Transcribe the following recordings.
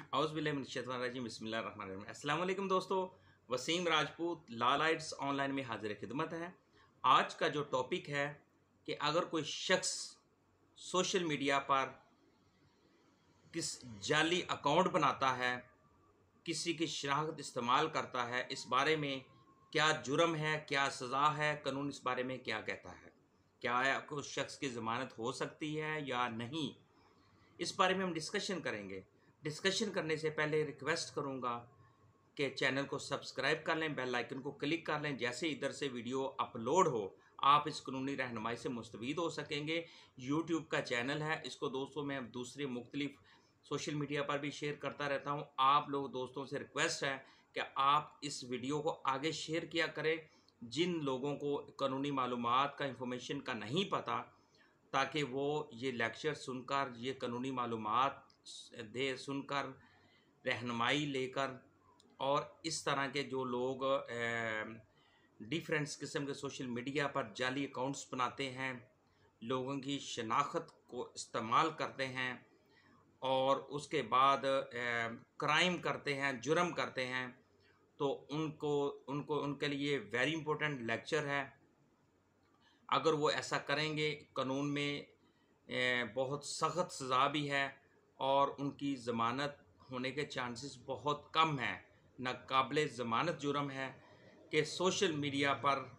बिस्मिल्लाहिर्रहमानिर्रहीम। अस्सलाम वालेकुम दोस्तों, Waseem Rajput law lights online में हाजिर खिदमत है। आज का जो टॉपिक है कि अगर कोई शख्स सोशल मीडिया पर किस जाली अकाउंट बनाता है, किसी की शनाख्त इस्तेमाल करता है, इस बारे में क्या जुर्म है, क्या सज़ा है, कानून इस बारे में क्या कहता है, क्या उस शख्स की ज़मानत हो सकती है या नहीं, इस बारे में हम डिस्कशन करेंगे। डिस्कशन करने से पहले रिक्वेस्ट करूंगा कि चैनल को सब्सक्राइब कर लें, बेल आइकन को क्लिक कर लें। जैसे इधर से वीडियो अपलोड हो आप इस कानूनी रहनुमाई से मुस्तफ़ीद हो सकेंगे। यूट्यूब का चैनल है, इसको दोस्तों मैं दूसरे मुख्तलिफ सोशल मीडिया पर भी शेयर करता रहता हूँ। आप लोग दोस्तों से रिक्वेस्ट है कि आप इस वीडियो को आगे शेयर किया करें जिन लोगों को कानूनी मालूमात का इंफॉर्मेशन का नहीं पता, ताकि वो ये लेक्चर सुनकर, ये कानूनी मालूमात सुनकर, रहनुमाई लेकर, और इस तरह के जो लोग डिफरेंट किस्म के सोशल मीडिया पर जाली अकाउंट्स बनाते हैं, लोगों की शनाख्त को इस्तेमाल करते हैं और उसके बाद क्राइम करते हैं, जुर्म करते हैं, तो उनके लिए वेरी इंपॉर्टेंट लेक्चर है। अगर वो ऐसा करेंगे, कानून में बहुत सख्त सज़ा भी है और उनकी ज़मानत होने के चांसेस बहुत कम हैं। नाकाबिले ज़मानत जुर्म है कि सोशल मीडिया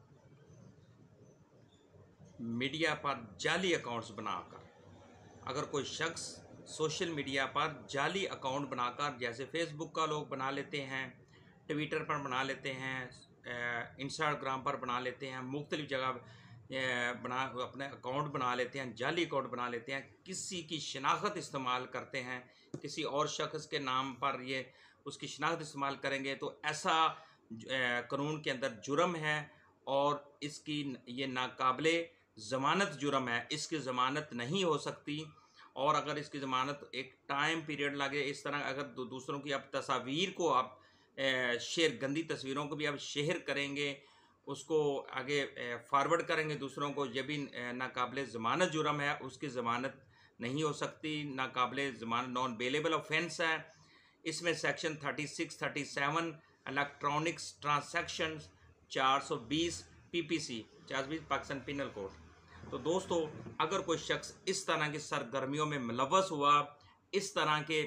पर जाली अकाउंट्स बनाकर, अगर कोई शख्स सोशल मीडिया पर जाली अकाउंट बनाकर, जैसे फेसबुक का लोग बना लेते हैं, ट्विटर पर बना लेते हैं, इंस्टाग्राम पर बना लेते हैं, मुख्तलिफ जगह अपने अकाउंट बना लेते हैं, जाली अकाउंट बना लेते हैं, किसी की शनाख्त इस्तेमाल करते हैं, किसी और शख्स के नाम पर ये उसकी शनाख्त इस्तेमाल करेंगे, तो ऐसा कानून के अंदर जुर्म है और इसकी ये नाकाबिले ज़मानत जुर्म है। इसकी ज़मानत नहीं हो सकती, और अगर इसकी ज़मानत एक टाइम पीरियड लगे, इस तरह अगर दूसरों की आप तस्वीर को आप शेयर, गंदी तस्वीरों को भी आप शेयर करेंगे, उसको आगे फॉरवर्ड करेंगे दूसरों को, ये भी नाकाबिले ज़मानत जुर्म है, उसकी ज़मानत नहीं हो सकती, नाकाबिले ज़मानत नॉन बेलेबल ऑफेंस है। इसमें section 36, 37 electronics transaction 420 PPC 420 Pakistan penal code. तो दोस्तों, अगर कोई शख्स इस तरह की सरगर्मियों में मुलव्वस हुआ, इस तरह के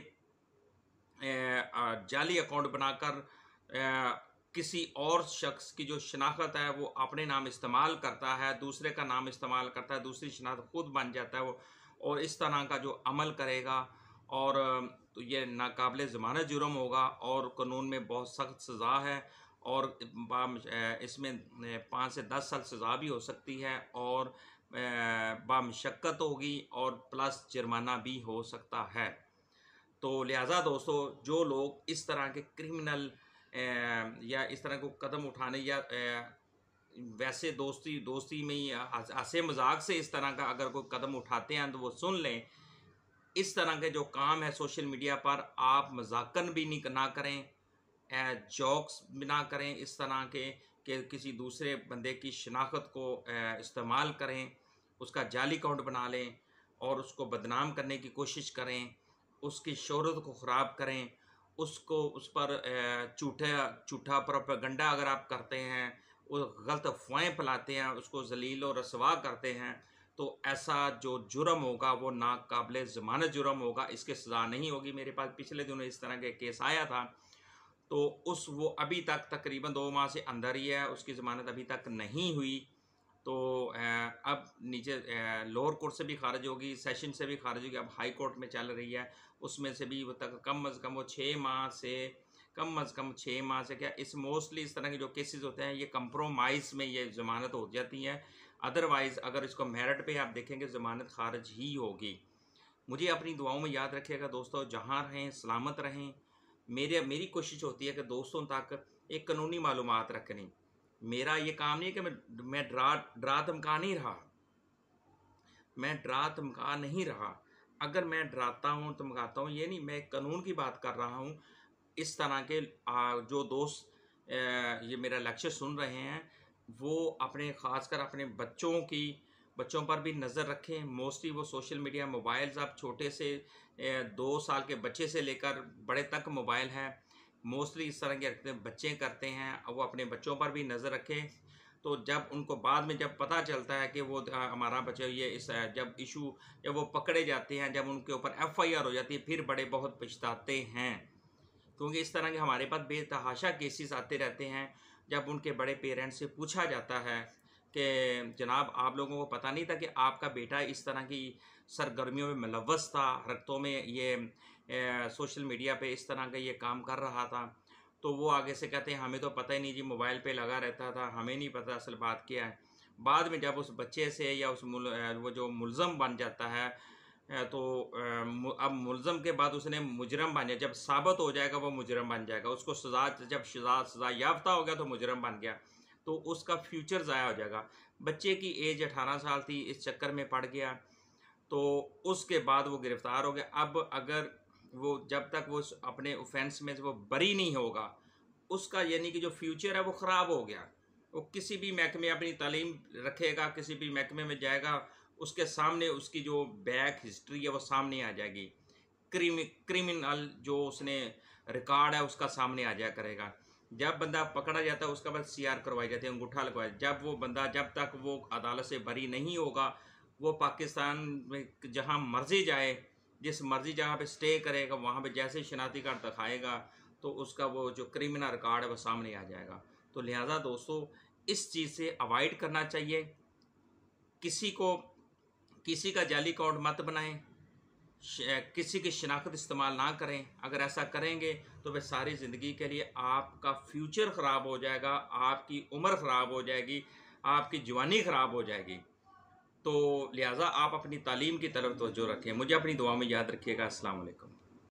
जाली अकाउंट बनाकर किसी और शख्स की जो शनाख्त है वो अपने नाम इस्तेमाल करता है, दूसरे का नाम इस्तेमाल करता है, दूसरी शनाख्त खुद बन जाता है वो, और इस तरह का जो अमल करेगा, और तो ये नाकाबिले ज़मानत जुर्म होगा और कानून में बहुत सख्त सज़ा है, और इसमें 5 से 10 साल सज़ा भी हो सकती है, और बामशक्कत होगी, और प्लस जुर्माना भी हो सकता है। तो लिहाजा दोस्तों, जो लोग इस तरह के क्रिमिनल या इस तरह को कदम उठाने, या वैसे दोस्ती में ही हंसे मजाक से इस तरह का अगर कोई कदम उठाते हैं तो वो सुन लें। इस तरह के जो काम है सोशल मीडिया पर, आप मजाकन भी ना करें, जोक्स भी ना करें, इस तरह के कि किसी दूसरे बंदे की शनाख्त को इस्तेमाल करें, उसका जाली अकाउंट बना लें और उसको बदनाम करने की कोशिश करें, उसकी शोहरत को ख़राब करें, उस पर झूठा प्रोपेगेंडा अगर आप करते हैं, वो गलत अफवाहें फैलाते हैं, उसको जलील और रसवा करते हैं, तो ऐसा जो जुर्म होगा वो नाकाबिले ज़मानत जुर्म होगा, इसके सज़ा नहीं होगी। मेरे पास पिछले दिनों इस तरह के केस आया था, तो वो अभी तक तकरीबन 2 माह से अंदर ही है, उसकी ज़मानत अभी तक नहीं हुई। तो अब नीचे लोअर कोर्ट से भी खारिज होगी, सेशन से भी खारिज होगी, अब हाई कोर्ट में चल रही है, उसमें से भी वो तक कम अज़ कम वो 6 माह से क्या, इस मोस्टली इस तरह के जो केसेस होते हैं ये कंप्रोमाइज़ में ये ज़मानत हो जाती है। अदरवाइज़ अगर इसको मेरिट पे आप देखेंगे ज़मानत खारिज ही होगी। मुझे अपनी दुआओं में याद रखिएगा दोस्तों, जहाँ रहें सलामत रहें। मेरी कोशिश होती है कि दोस्तों तक एक कानूनी मालूमात रखनी। मेरा ये काम नहीं है कि मैं डरा धमका नहीं रहा, मैं डरा धमका नहीं रहा। अगर मैं डराता हूँ धमकाता हूँ, ये नहीं, मैं कानून की बात कर रहा हूँ। इस तरह के जो दोस्त ये मेरा लेक्चर सुन रहे हैं, वो अपने ख़ासकर अपने बच्चों पर भी नज़र रखें। मोस्टली वो सोशल मीडिया मोबाइल्स, आप छोटे से 2 साल के बच्चे से लेकर बड़े तक मोबाइल हैं, मोस्टली इस तरह के बच्चे करते हैं। वो अपने बच्चों पर भी नज़र रखें। तो जब उनको बाद में जब पता चलता है कि वो हमारा बच्चा ये इस जब इशू, जब वो पकड़े जाते हैं, जब उनके ऊपर FIR हो जाती है, फिर बड़े बहुत पछताते हैं। क्योंकि इस तरह के हमारे पास बेतहाशा केसेस आते रहते हैं। जब उनके बड़े पेरेंट्स से पूछा जाता है कि जनाब आप लोगों को पता नहीं था कि आपका बेटा इस तरह की सरगर्मियों में मुलव्वस था, हरकतों में, ये सोशल मीडिया पे इस तरह का ये काम कर रहा था, तो वो आगे से कहते हैं हमें तो पता ही नहीं जी, मोबाइल पे लगा रहता था, हमें नहीं पता असल बात क्या है। बाद में जब उस बच्चे से या वो जो मुलज़म बन जाता है, तो अब मुलज़म के बाद उसने मुजरम बन जाए, जब साबित हो जाएगा वो मुजरम बन जाएगा, उसको सज़ा, जब सज़ा याफ्ता हो गया तो मुजरम बन गया, तो उसका फ्यूचर ज़ाया हो जाएगा। बच्चे की एज 18 साल थी, इस चक्कर में पड़ गया, तो उसके बाद वो गिरफ़्तार हो गया। अब अगर वो जब तक वो अपने ऑफेंस में से वो बरी नहीं होगा, उसका यानी कि जो फ्यूचर है वो ख़राब हो गया। वो किसी भी महकमे अपनी तालीम रखेगा, किसी भी महकमे में जाएगा, उसके सामने उसकी जो बैक हिस्ट्री है वो सामने आ जाएगी। क्रिमिनल जो उसने रिकॉर्ड है उसका सामने आ जाया करेगा। जब बंदा पकड़ा जाता है उसका बाद CR करवाई जाती है, अंगूठा लगवाया। जब वो बंदा, जब तक वो अदालत से बरी नहीं होगा, वो पाकिस्तान में जहाँ मर्जी जाए, जिस मर्जी जगह पे स्टे करेगा, वहाँ पे जैसे शनाख्ती कार्ड दिखाएगा तो उसका वो जो क्रिमिनल रिकॉर्ड है वो सामने आ जाएगा। तो लिहाजा दोस्तों इस चीज़ से अवॉइड करना चाहिए। किसी का जाली अकाउंट मत बनाएं, किसी की शनाख्त इस्तेमाल ना करें। अगर ऐसा करेंगे तो वह सारी ज़िंदगी के लिए आपका फ्यूचर ख़राब हो जाएगा, आपकी उम्र ख़राब हो जाएगी, आपकी जवानी ख़राब हो जाएगी। तो लिहाजा आप अपनी तालीम की तरफ तवज्जो रखें। मुझे अपनी दुआ में याद रखिएगा। अस्सलाम वालेकुम।